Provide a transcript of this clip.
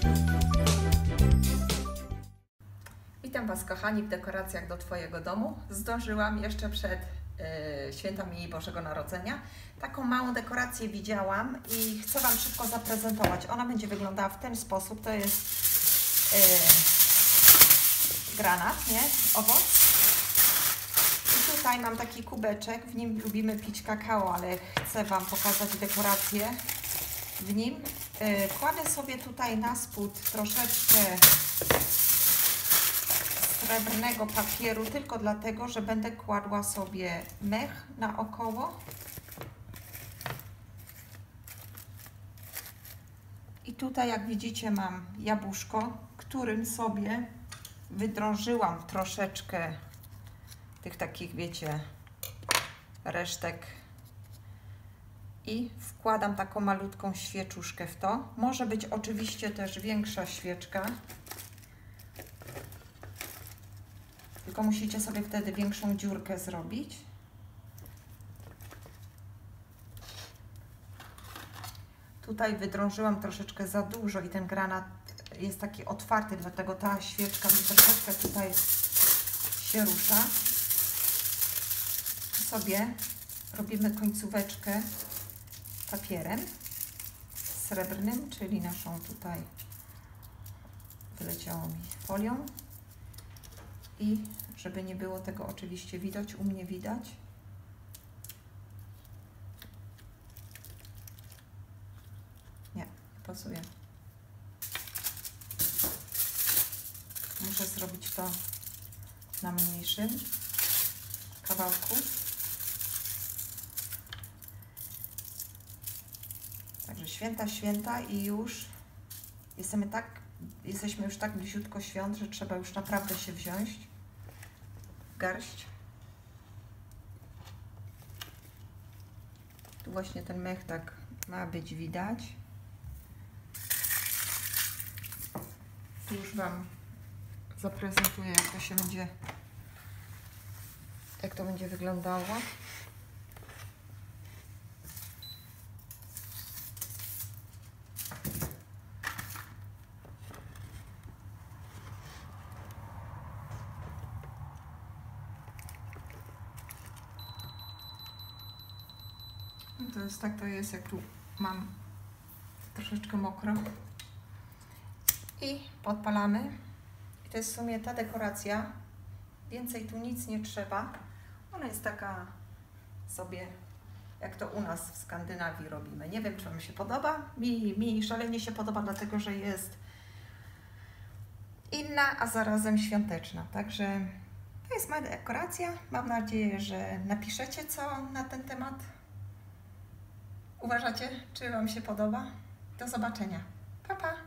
Witam Was, kochani, w dekoracjach do Twojego domu. Zdążyłam jeszcze przed świętami Bożego Narodzenia. Taką małą dekorację widziałam i chcę Wam szybko zaprezentować. Ona będzie wyglądała w ten sposób. To jest granat, nie? Owoc. I tutaj mam taki kubeczek. W nim lubimy pić kakao, ale chcę Wam pokazać dekorację w nim. Kładę sobie tutaj na spód troszeczkę srebrnego papieru, tylko dlatego, że będę kładła sobie mech naokoło. I tutaj, jak widzicie, mam jabłuszko, którym sobie wydrążyłam troszeczkę tych takich, wiecie, resztek i wkładam taką malutką świeczuszkę w to. Może być oczywiście też większa świeczka, tylko musicie sobie wtedy większą dziurkę zrobić. Tutaj wydrążyłam troszeczkę za dużo i ten granat jest taki otwarty, dlatego ta świeczka mi troszeczkę tutaj się rusza. Sobie robimy końcóweczkę papierem srebrnym, czyli naszą tutaj, wyleciało mi, folią. I żeby nie było tego oczywiście widać, u mnie widać. Nie pasuje. Muszę zrobić to na mniejszym kawałku. Także święta i już jesteśmy już tak bliziutko świąt, że trzeba już naprawdę się wziąć w garść. Tu właśnie ten mech tak ma być widać. Tu już Wam zaprezentuję, jak to będzie wyglądało. To jest tak, to jest, jak tu mam troszeczkę mokro. I podpalamy. I to jest w sumie ta dekoracja. Więcej tu nic nie trzeba. Ona jest taka sobie, jak to u nas w Skandynawii robimy. Nie wiem, czy Wam się podoba. Mi szalenie się podoba, dlatego że jest inna, a zarazem świąteczna. Także to jest moja dekoracja. Mam nadzieję, że napiszecie co na ten temat. Uważacie, czy Wam się podoba? Do zobaczenia. Pa, pa!